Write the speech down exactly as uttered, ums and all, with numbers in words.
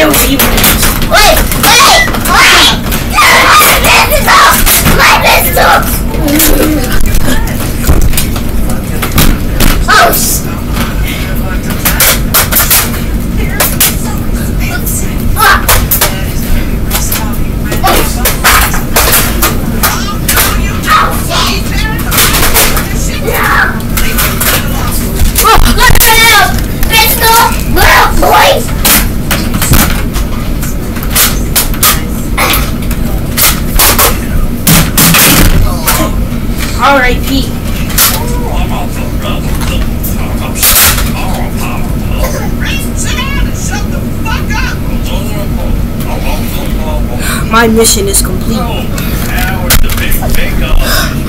That was you. Wait, wait, wait! My pistol! My pistol! Oh, sh... R I P My mission is complete.